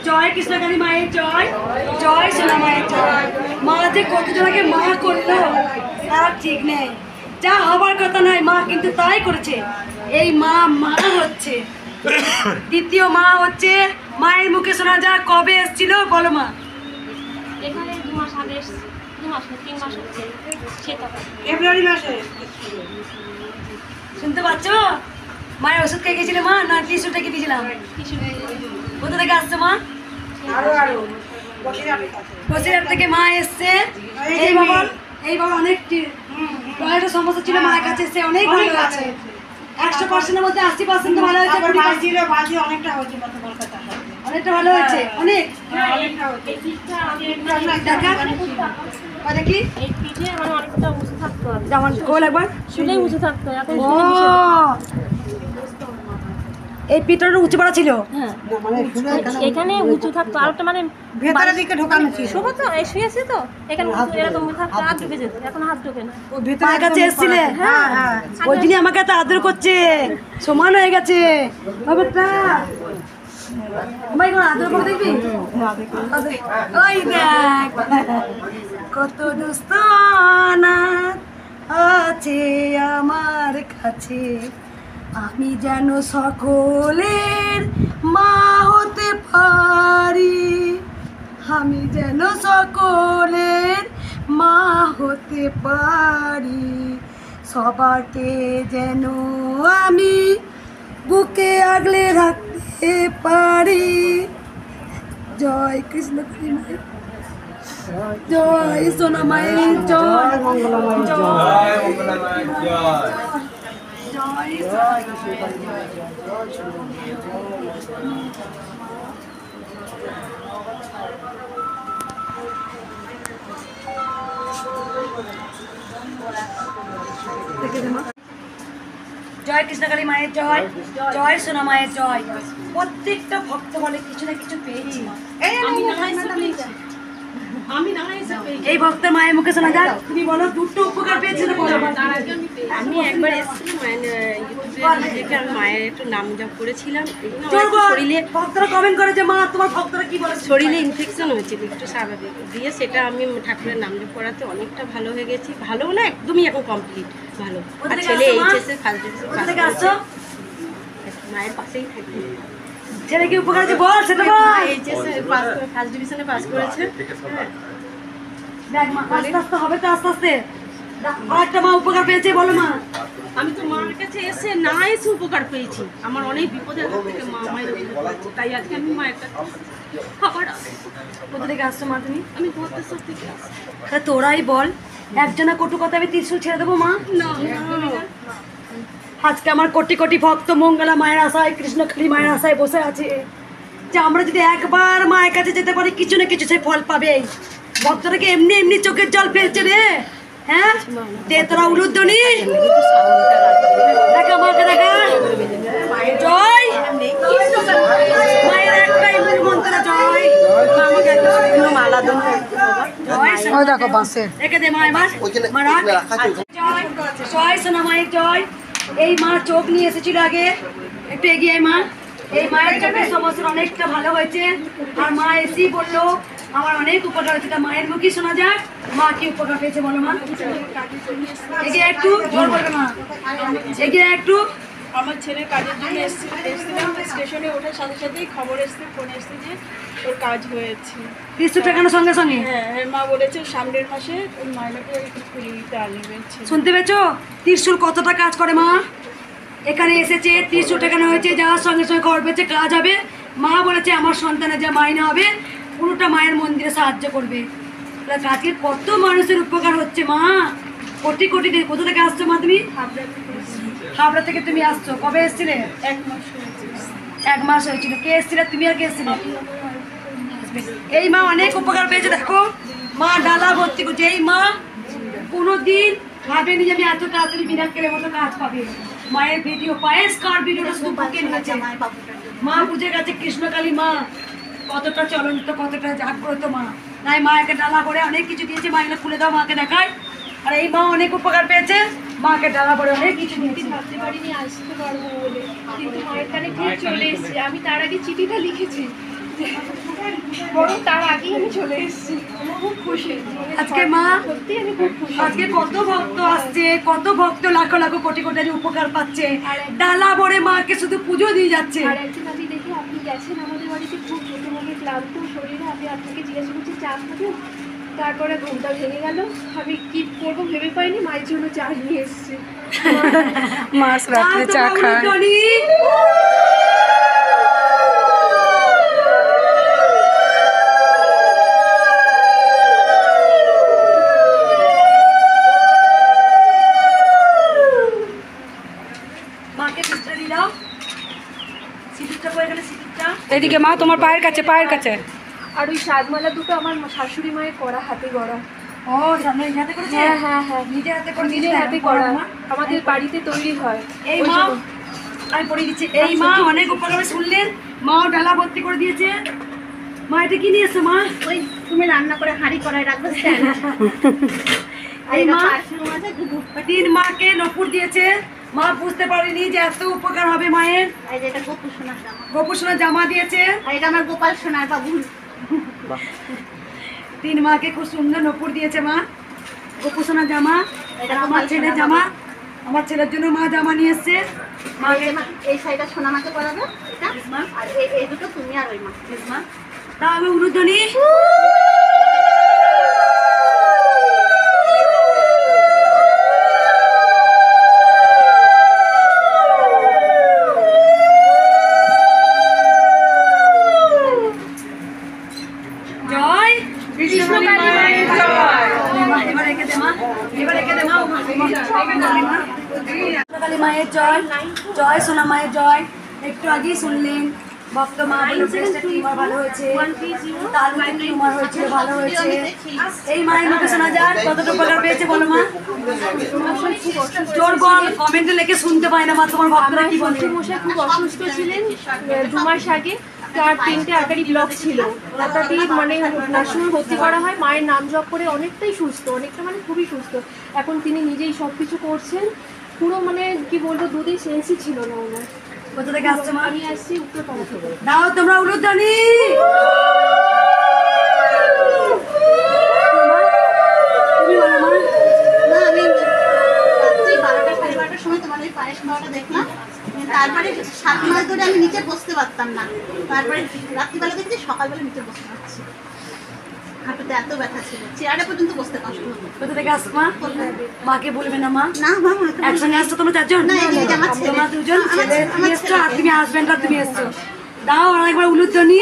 জয় কৃষ্ণকালী মায়ের জয়, জয় সোনা মায়ের জয়। মা যে কতজনকে মা করলো তার ঠিক নেই, যা হবার কথা নয় মা কিন্তু তাই করেছে। এই মা মা হচ্ছে দ্বিতীয় মা হচ্ছে। মায়ের মুখে শোনা যা কবে এসেছিল বলো মা? এখানে 2 মাস আগে, 2 মাস 3 মাস হচ্ছে, ফেব্রুয়ারি মাসে। শুনতে পাচ্ছ? মায়ের ওষুধ খেয়ে গেছিলে মা না টিস্যু টেকে দিয়েছিলাম? কোথা থেকে আসছে মা? বসিরহাট থেকে মা এসছে। এই বাবা অনেক একটা সমস্যা ছিল, মায়ের কাছে এসে অনেক ভালো আছে। 100%-এর মধ্যে 80% ভালো হয়েছে। অনেকটা ভালো হয়েছে, অনেক। দেখি এই পিঠে আমার অনেকটা উঁচু থাকতো, যেমন গোল একবার শুলে উঁচু থাকতো, এখন এই পিঠটা উঁচু পড়া ছিল। হ্যাঁ এখানে উঁচু থাকতো, আর একটা মানে ভেতরের দিকে ঢোকানো ছিল। শুভ তো এই শুয়েছে তো এখানে এরকম থাকতো, হাত ঢুকে যেত, এখন হাত ঢুকে না। মায়ের কাছে এসেছিলে? হ্যাঁ হ্যাঁ, ওই জন্য আমাকে এত আদর করছে, সমান হয়ে গেছে। আদর করে দেখবি? ওই দেখ কত দুষ্ট অনাথ আছে আমার কাছে, আমি যেন সকলের মা হতে পারি, আমি যেন সকলের মা হতে পারি, সবারকে যেন আমি বুকে আগলে রাখতে পারি। জয় কৃষ্ণ কালী মায়ের জয়, সোনা মায়ের জয়, জয় জয় কৃষ্ণকালী মায়ের জয়, জয় সোনা মায়ের জয়। প্রত্যেকটা ভক্ত বলে কিছু না কিছু পেয়েছি। এই ভক্তের মায়ের মুখে শোনা যাক, তুমি বলো দুটো উপকার পেয়েছিল বলো। আমি একবার এসেছিলাম ইউটিউবে দেখে, আমি মায়ের একটু নাম জপ করেছিলাম। শরীরে ভক্তরা কমেন্ট করে যে মা তোমার ভক্তরা কি বলে, শরীরে ইনফেকশন হয়েছিল একটু স্বাভাবিক দিয়ে, সেটা আমি ঠাকুরের নাম জপ করাতে অনেকটা ভালো হয়ে গেছি। ভালো না একদমই এখন কমপ্লিট ভালো। আর ছেলে এইচএসএ ফার্স্ট ডিভিশন মায়ের পাশেই থাকি। ছেলে কি উপকার আছে বল, সেটা বল। এইচএসএ ফার্স্ট ডিভিশনে পাস করেছে। দেখ মা আস্তে আস্তে হবে তো, আস্তে আস্তে। আরেকটা মা উপকার পেয়েছে বলো মা। আমি তো মার কাছে এসে না এসে উপকার পেয়েছি, আমার অনেক বিপদের হাত থেকে মা মায়ের উপকার পেয়েছে, তাই আজকে আমি মায়ের কাছে খাবার। কোথা থেকে আসছো মা তুমি? আমি ভদ্রেশ্বর থেকে আসছি। তা তোরাই বল, একজনা কটু কথা আমি ত্রিশূল ছেড়ে দেবো মা? না আজকে আমার কোটি কোটি ভক্ত মঙ্গলা মায়ের আশায়, কৃষ্ণকালী মায়ের আশায় বসে আছে যে আমরা যদি একবার মায়ের কাছে যেতে পারি কিছু না কিছু সে ফল পাবে। ভক্তটাকে এমনি এমনি চোখের জল ফেলছে রে। হ্যাঁ দে তোরা উলুধ্বনি দেখা, মাকে দেখা। জয় মায়ের একটাই মূল মন্ত্র জয়। মালা দেন দেখো বাসে রেখে দে মায়ের মাস মারা জয়, জয় সোনা মায়ের জয়। এই মা চোখ নিয়ে এসেছিল আগে, একটু এগিয়ে মা। এই মায়ের চোখের সমস্যা অনেকটা ভালো হয়েছে, আর মা এসেই বললো আমার অনেক উপকার হয়েছে। তা মায়ের মুখে শোনা যাক মা কি উপকার পেয়েছে বলো মা। এগিয়ে একটু জোর বলবে মা, এগিয়ে একটু। আমার ছেলে কাজের জন্য এসেছিলাম, স্টেশনে ওঠার সাথে সাথেই খবর এসছে, ফোন এসছে যে ওর কাজ হয়েছে। ত্রিশূল ঠেকানোর সঙ্গে সঙ্গে হ্যাঁ মা বলেছে সামনের মাসে ওই মাইনাকে একটু খুলিতে আনবে। শুনতে পেয়েছো ত্রিশূল কতটা কাজ করে মা? এখানে এসেছে ত্রিশূল ঠেকানো হয়েছে, যাওয়ার সঙ্গে সঙ্গে খবর পেয়েছে কাজ হবে। মা বলেছে আমার সন্তানের যা মাইনা হবে পুরোটা মায়ের মন্দিরে সাহায্য করবে। কাজকে কত মানুষের উপকার হচ্ছে মা, কোটি কোটি। কোথা থেকে আসছো মা তুমি? হাবড়া থেকে তুমি আসছো। কবে এসেছিলে? 1 মাস হয়েছে। 1 মাস হয়েছিল। কে এসেছিলে তুমি আর কে এসেছিলে? এই মা অনেক উপকার পেয়েছে। দেখো মা ডালা ভর্তি করছে। এই মা কোনোদিন ভাবেনি যে আমি এত তাড়াতাড়ি মিরাক্কেলের মতো কাজ পাবে। মায়ের ভিডিও পায়েস কার ভিডিওটা শুধু বুকে নিয়েছে। মা বুঝে গেছে কৃষ্ণকালী মা কতটা চলন্ত, কতটা জাগ্রত মা। তাই মাকে ডালা করে অনেক কিছু দিয়েছে। মা এগুলো খুলে দাও, মাকে দেখায়। আর এই মা অনেক উপকার পেয়েছে, মাকে ডালা করে অনেক কিছু দিয়েছে। ভাবতে পারিনি আসতে পারবো বলে, কিন্তু মায়ের কানে ঠিক চলে এসেছে। আমি তার আগে চিঠিটা লিখেছি বরং তার আগেই আমি চলে এসেছি, খুব খুশি। আজকে মা সত্যি আমি খুব খুশি। আজকে কত ভক্ত আসছে, কত ভক্ত লাখ লাখ কোটি কোটি উপকার পাচ্ছে, ডালা ভরে মাকে শুধু পুজো দিয়ে যাচ্ছে। আর একদিন আমি দেখি আপনি গেছেন আমাদের বাড়িতে, খুব প্রথমে ক্লান্ত শরীরে, আমি আপনাকে জিজ্ঞাসা করছি চা খাবেন, তারপরে ঘুমটা ভেঙে গেল, আমি কি করবো ভেবে পাইনি, মায়ের জন্য চা নিয়ে এসেছি। মাছ রাত্রে চা খায়। মাকে সিঁদুরটা দিয়ে দাও, সিঁদুরটা পরে গেলে সিঁদুরটা। এদিকে মা তোমার পায়ের কাছে, পায়ের কাছে। আর ওই সাতমালা দুটো আমার শাশুড়ি মায়ের করা, হাতে গড়া। ও সামনে হাতে করেছে? হ্যাঁ হ্যাঁ হ্যাঁ, নিজের হাতে করে নিজের হাতে করা, আমাদের বাড়িতে তৈরি হয়। এই ওই মা জন্য। আমি পড়িয়ে দিচ্ছি। এই মা অনেক উপকার শুনলেন, মাও ডালা ভর্তি করে দিয়েছে। মা এটা কি নিয়েছো মা? ওই তুমি রান্না করে হাঁড়ি করায় রাখবে এই মা 3 মাকে নপুর দিয়েছে। মা বুঝতে পারেনি যে এত উপকার হবে মায়ের। এই যে এটা গোপু সোনার জামা, গোপু সোনার জামা দিয়েছে। আর এটা আমার গোপাল সোনার বাবু। 3 মাকে খুব সুন্দর নপুর দিয়েছে মা, গোপু সোনার জামা। এটা আমার ছেলের জামা, আমার ছেলের জন্য মা জামা নিয়ে এসছে। মাকে এই শাড়িটা সোনা মাকে পরাবে, এটা আর এই দুটো তুমি আর ওই মা। মা তা আমি উলুধ্বনি। জয় কৃষ্ণকালী মায়ের জয়। এবার রেখে দে মা, এবার রেখে দে মা। কৃষ্ণকালী মায়ের জয়, জয় সোনা মায়ের জয়। একটু আগেই শুনলেন ভক্ত মা বলে ব্রেস্টের টিউমার ভালো হয়েছে, তালুতে টিউমার হয়েছিল ভালো হয়েছে। এই মায়ের মুখে শোনা যায় কতটা উপকার পেয়েছে বলো মা? জোর বল, কমেন্টে লিখে শুনতে পায় না মা তোমার ভক্তরা কি বলে। মশাই খুব অসুস্থ ছিলেন 2 মাস আগে, তার 3টে আর্টারি ব্লক ছিল, ওটাতে মানে নার্সিংহোমে ভর্তি করা হয়। মায়ের নাম জপ করে অনেকটাই সুস্থ, অনেকটা মানে খুবই সুস্থ। এখন তিনি নিজেই সব কিছু করছেন, পুরো মানে কি বলবো, দুধেই সেন্সই ছিল না ওনার। কোথা থেকে আসছে মা? আমি আসছি উত্তরপাড়া থেকে। দাও তোমরা উলুধ্বনি। তুমি বলো মা। না আমি রাত্রি 12টা 12:30টার সময় তোমার ওই পায়েস খাওয়াটা দেখলাম, তারপরে 7 মাস ধরে আমি নিচে বসতে পারতাম না, তারপরে রাত্রিবেলা দেখছি সকালবেলা নিচে বসতে পারছি। হাঁটুতে এত ব্যথা ছিল, চেয়ারে পর্যন্ত বসতে কষ্ট হতো। কোথা থেকে আসছো মা? মাকে বলবে না মা? না মা, একসঙ্গে আসছো তোমরা 4 জন? না, এই যে আমার ছেলে। তোমরা 2 জন আমার ছেলে ছেলে, তুমি এসছো আর তুমি হাজবেন্ড আর তুমি এসছো। দাও আর একবার উলুধ্বনি।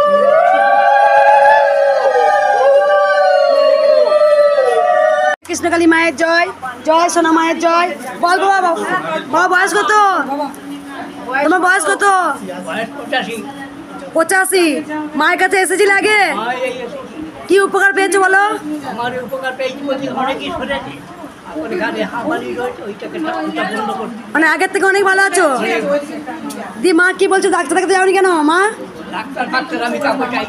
কৃষ্ণকালী মায়ের জয়, জয় সোনা মায়ের জয়। বল বাবা, বাবা বয়স কত? তোমার বয়স কত? 85। মায়ের কাছে এসেছিলে আগে? কি উপকার পেয়েছো বলো? আমার উপকার পেয়েছি বলছি অনেকই সরেছে, ওইখানে হামালি রয়েছে, ওইটাকে বন্ধ করতে। মানে আগের থেকে অনেক ভালো আছো? দি মা কি বলছো, ডাক্তার দেখাতে যাওনি কেন মা? ডাক্তার আমি কাউকে চাই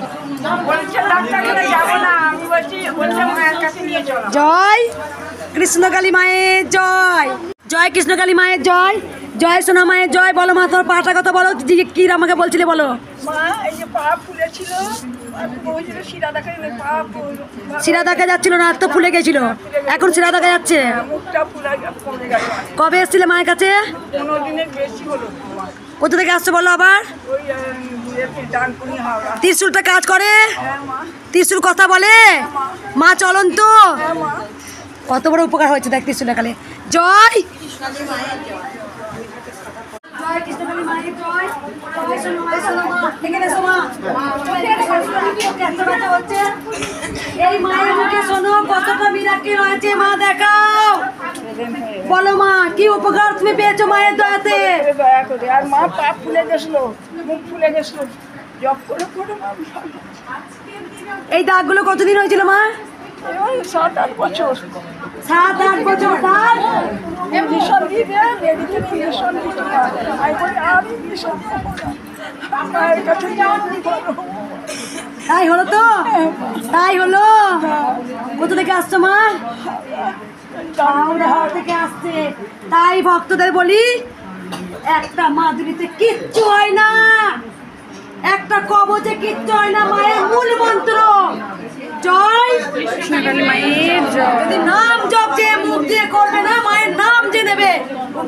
জয় কৃষ্ণকালী মায়ের জয়, জয় কৃষ্ণকালী মায়ের জয়, জয় সোনা মায়ের জয়। বলো মা তোমার পাটা কথা বলো, কি আমাকে বলছিলে বলো। মা এই যে পা ফুলেছিল, বলেছিল শিরা দেখা যাবে, পা শিরা দেখা যাচ্ছিল না, তো ফুলে গেছিল, এখন শিরা দেখা যাচ্ছে। মুখটা ফুলে কমে গেছে। কবে এসেছিলে মায়ের কাছে? 15 দিনের বেশি হলো। কোথা থেকে আসছো বলো আবার? ওই ডানকুনি হাওড়া। ত্রিশূলটা কাজ করে? হ্যাঁ মা, ত্রিশূল কথা বলে? মা চলন তো। হ্যাঁ মা। কত বড় উপকার হয়েছে দেখ ত্রিশূলের কালে। জয় জয় কৃষ্ণকালী মায়ের জয়, জয় সোনা মায়ের সোনা মা। এখানে এসো মা। এত ব্যথা হচ্ছে। এই মায়ের মুখে শোনো কতটা মিরাকেল হয়েছে, মা দেখাও। বলো মা কি উপকার তুমি পেয়েছো মায়ের দয়াতে? দয়া করে। আর মা পা ফুলে গেছিল, মুখ ফুলে গেছিল, জব করে করে মা ভালো। এই দাগগুলো কতদিন হয়েছিল মা? ওই 7-8 বছর। 7-8 বছর। তার ইঞ্জেকশন দিয়ে দেয়, মেডিকেল ইঞ্জেকশন দিতে হয়। আমি বলি আর ইঞ্জেকশন খাবো না, মায়ের কাছে যাওয়া ভালো। তাই হলো তো? তাই হলো। কোথা থেকে আসছো মা? হাওড়া থেকে আসছে। তাই ভক্তদের বলি একটা মাদুরিতে কিচ্ছু হয় না, একটা কবচে কিচ্ছু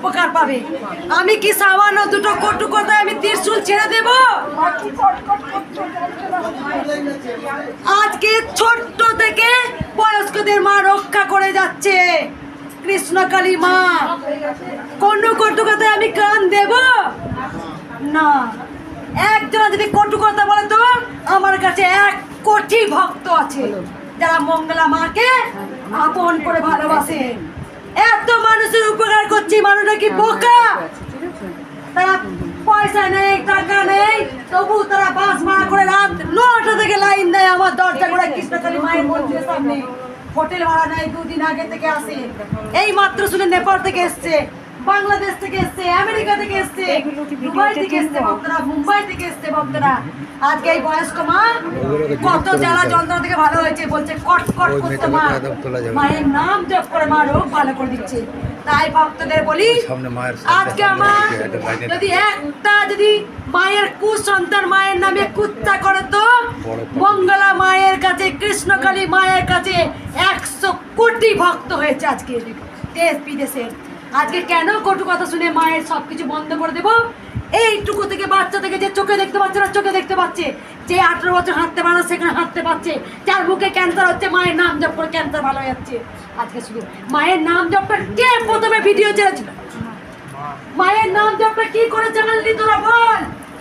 উপকার পাবে। আমি কি সামান্য দুটো কটু কথায় আমি ত্রিশূল ছেড়ে দেব? বাকি কটকট করছো বলছে না। আজকে ছোট্ট থেকে বয়স্কদের মা রক্ষা করে যাচ্ছে কৃষ্ণকালী মা। কোন কটু কথায় আমি কান দেব না। একজন যদি কটু কথা বলে তো আমার কাছে 1 কোটি ভক্ত আছে যারা মঙ্গলা মাকে আপন করে ভালোবাসে। এত মানুষের উপকার করছি, মানুষটা কি বোকা? তারা পয়সা নেই, টাকা নেই, তবু তারা বাস ভাড়া করে রাত 9টা থেকে লাইন দেয় আমার দরজা করে কৃষ্ণকালী মায়ের মন্দিরের সামনে। হোটেল ভাড়া নেয়, 2 দিন আগে থেকে আসে। এই মাত্র শুনে নেপাল থেকে এসছে, বাংলাদেশ থেকে এসছে, আমেরিকা থেকে এসছে, দুবাই থেকে এসছে ভক্তরা, মুম্বাই থেকে এসছে ভক্তরা। আজকে এই বয়স্ক মা কত জ্বালা যন্ত্রণা থেকে ভালো হয়েছে, বলছে কট কট করতে মা মায়ের নাম জপ করে মা রোগ ভালো করে দিচ্ছে। তাই ভক্তদের বলি, আজকে আমার যদি মায়ের কুসন্তান মায়ের নামে কুত্তা করে তো মঙ্গলা মায়ের কাছে, কৃষ্ণকালী মায়ের কাছে 100 কোটি ভক্ত হয়েছে আজকে দেশ বিদেশে। আজকে কেন কটু কথা শুনে মায়ের সবকিছু বন্ধ করে দেবো? এইটুকু থেকে বাচ্চা থেকে যে চোখে দেখতে পাচ্ছে না, চোখে দেখতে পাচ্ছে, যে 18 বছর হাঁটতে পারে না সেখানে হাঁটতে পারছে, যার মুখে ক্যান্সার হচ্ছে মায়ের নাম জপ করে ক্যান্সার ভালো হয়ে যাচ্ছে। আজকে শুধু মায়ের নাম জপটা কে প্রথমে ভিডিও ছেড়েছিল? মায়ের নাম জপটা কি করে জানালি তোরা বল?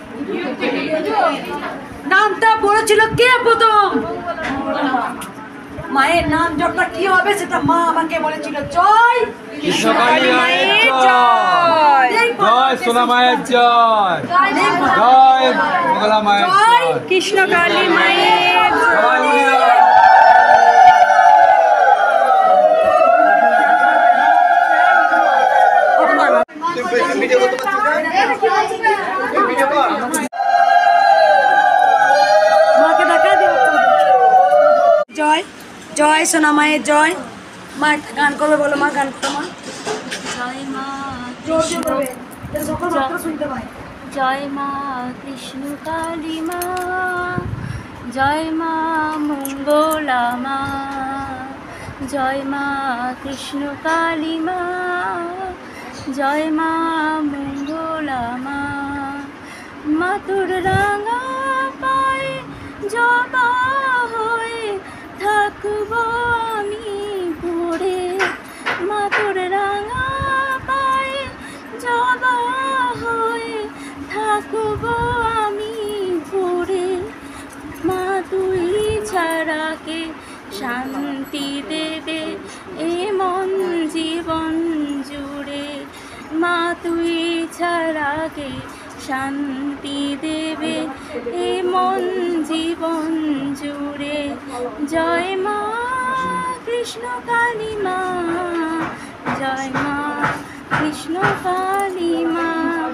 নামটা বলেছিল কে প্রথম? মায়ের নাম জপটা কি হবে সেটা মা আমাকে বলেছিল। জয় কৃষ্ণকালী মায়ের জয়, জয় সোনা মায়ের জয়, জয় মঙ্গলা মায়ের জয়, কৃষ্ণকালী মায়ের মাকে দেখা দিও। জয় জয় সোনা মায়ের জয়। মা একটা গান করবে, বলো মা, গান করো মা। জয় মা জোর জোর করবে, যাতে সকল ভক্তরা শুনতে পায়। জয় মা কৃষ্ণকালী মা, জয় মা মঙ্গলা মা, জয় মা কৃষ্ণকালী মা, জয় মা মঙ্গলা মা। মা তোর রাঙা পায়ে জবা হয়ে থাকবো আমি পড়ে, মা তোর রাঙা পায়ে জবা হয়ে থাকবো আমি পড়ে। মা তুই ছাড়া কে শান্তি দেবে এ মন জীবন জুড়ে, মা তুই ছাড়া কে শান্তি দেবে এ মন জীবন জুড়ে। জয় মা কৃষ্ণকালী মা, জয় মা কৃষ্ণকালী মা।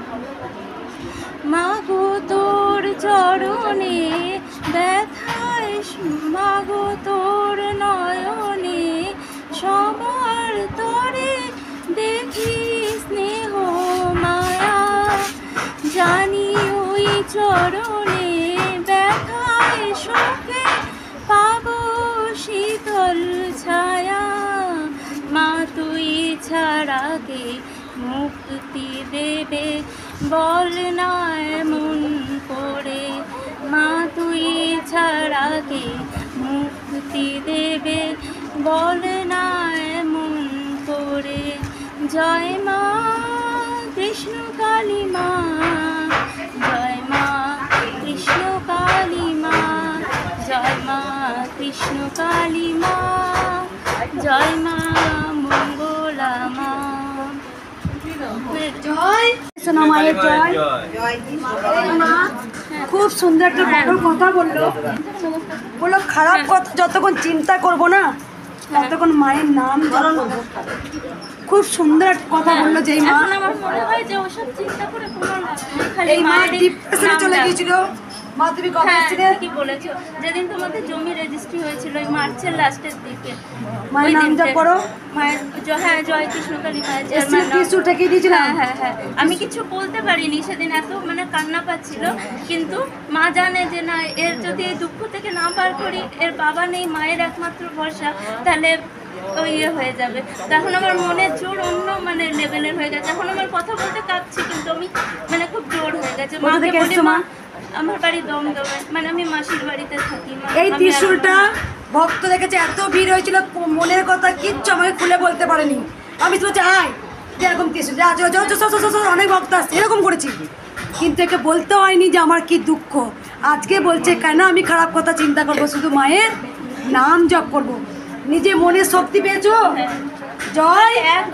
মা গো তোর চরণে ব্যথায়, মা গো তোর নয়নে সবার তরে দেখি স্নেহ মায়া, জানি ওই চরণে ব্যথায় শোকে পাবো শীতল ছায়া। মা তুই ছাড়া কে মুক্তি দেবে বল না এমন করে, মা তুই ছাড়া কে মুক্তি দেবে বল না এমন করে। জয় মা কৃষ্ণকালী মা, জয় মা কৃষ্ণকালী মা, জয় মা কৃষ্ণকালী মা, জয় মা মঙ্গলা মা। জয় সোনা মায়ের জয়। এই মা খুব সুন্দর একটা ভালো কথা বললো। বললো খারাপ কথা যতক্ষণ চিন্তা করবো না ততক্ষণ মায়ের নাম জপ করবো। খুব সুন্দর একটা কথা বললো। যে মা, আমার মনে হয় যে ওসব চিন্তা করে কোনো লাভ নেই, খালি এই মা ডিপ্রেশনে চলে গিয়েছিল। মা তুমি কবে এসেছিলে? কি বলেছো যেদিন তোমাদের জমি রেজিস্ট্রি হয়েছিল ওই মার্চের লাস্টের দিকে, মায়ের নাম জপ করো। মায়ের হ্যাঁ জয় কৃষ্ণকালী মায়ের জয় মা নাম। কিছু ঠেকে দিয়েছিলাম। হ্যাঁ হ্যাঁ হ্যাঁ, আমি কিছু বলতে পারিনি সেদিন, এত মানে কান্না পাচ্ছিল, কিন্তু মা জানে যে না এর যদি এই দুঃখ থেকে না পার করি, এর বাবা নেই, মায়ের একমাত্র ভরসা, তাহলে ইয়ে হয়ে যাবে। তখন আমার মনের জোর অন্য মানে লেভেলের হয়ে গেছে। এখন আমার কথা বলতে কাঁদছি, কিন্তু আমি মানে খুব জোর হয়ে গেছে। মাকে বলি, মা আমার বাড়ি দমদমে, মানে আমি মাসির বাড়িতে থাকি। এই ত্রিশূলটা ভক্ত দেখেছে, এত ভিড় হয়েছিল, মনের কথা কিচ্ছু আমাকে খুলে বলতে পারেনি। আমি তো চাই এরকম ত্রিশূল অনেক ভক্ত আসছে, এরকম করেছি, কিন্তু একে বলতে হয়নি যে আমার কি দুঃখ। আজকে বলছে কেন আমি খারাপ কথা চিন্তা করবো, শুধু মায়ের নাম জপ করব। নিজে মনের শক্তি পেয়েছো? জয়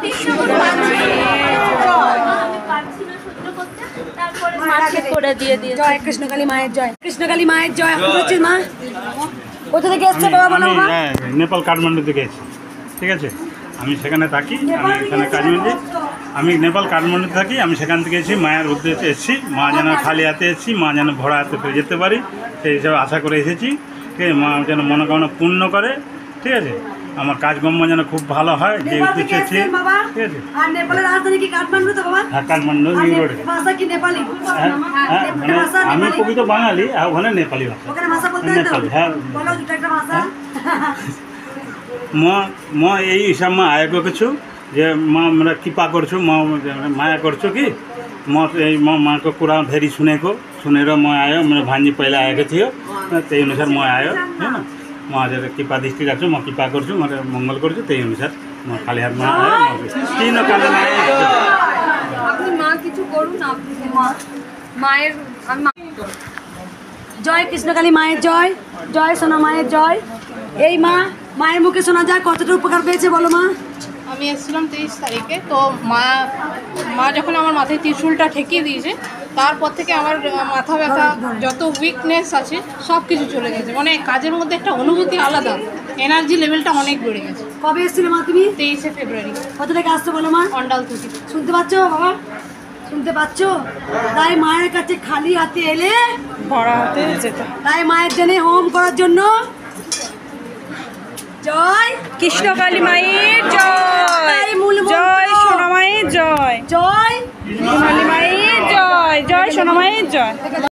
করে দিয়ে দিয়ে জয় কৃষ্ণকালী মায়ের জয়, কৃষ্ণকালী মায়ের জয়। বলছি মা কোথা থেকে এসছে বাবা, বলো বাবা। নেপাল কাঠমান্ডু থেকে এসেছি, ঠিক আছে। আমি সেখানে থাকি, আমি এখানে কাজমন্ডি, আমি নেপাল কাঠমান্ডুতে থাকি। আমি সেখান থেকে এসেছি, মায়ের উদ্দেশ্যে এসেছি। মা যেন খালি হাতে এসেছি, মা যেন ভরা হাতে ফিরে যেতে পারি, সেই হিসাবে আশা করে এসেছি। ঠিক আছে, মা যেন মনোকামনা পূর্ণ করে, ঠিক আছে। আমার কাজকর্ম যেন খুব ভালো হয়, যে উদ্দেশ্যে এসেছি, ঠিক আছে। আর নেপালের রাজধানী কি কাঠমান্ডু তো বাবা? হ্যাঁ, কাঠমান্ডু নিউ রোডে। ভাষা কি নেপালি? হ্যাঁ, মানে আমি প্রকৃত বাঙালি, আর ওখানে নেপালি ভাষা। ওখানে ভাষা বলতে হয় তো? নেপালি, হ্যাঁ। বলো দুটো একটা ভাষা। म यही हिसाबमा आएको छु जे म कृपा गर्छु, म माया गर्छु कि म माको कुरा धेरै सुनेर म आयो। मेरो भान्जी पहिला आएको थियो, त्यही अनुसार म आयो हैन। म हजुर कृपा दृष्टि राख्छु, म कृपा गर्छु, म मङ्गल गर्छु, त्यही अनुसार म खाली हातमा आयो। तीन काले আপনি মা কিছু করুন, আপনি মায়ের জয় কৃষ্ণকালী মায়ের জয়, জয় সোনা মায়ের জয়। এই মা, মায়ের মুখে শোনা যায় কতটা উপকার পেয়েছে বলো মা। আমি এসেছিলাম 23 তারিখে, তো মা যখন আমার মাথায় ত্রিশূলটা ঠেকিয়ে দিয়েছে, তারপর থেকে আমার মাথা ব্যথা, যত উইকনেস আছে সব কিছু চলে গেছে। মানে কাজের মধ্যে একটা অনুভূতি আলাদা, এনার্জি লেভেলটা অনেক বেড়ে গেছে। কবে এসেছিলে মা তুমি? 23 ফেব্রুয়ারি। কত থেকে আসছো বলো মা? অন্ডাল থেকে। শুনতে পাচ্ছ বাবা, শুনতে পাচ্ছ? তাই মায়ের কাছে খালি হাতে এলে ভরা হাতে যেতে। তাই মায়ের জন্য হোম করার জন্য জয় কৃষ্ণকালী মায়ের জয়, জয় সোনা মায়ের জয়, জয় কৃষ্ণকালী মায়ের জয়, জয় সোনা মায়ের জয়।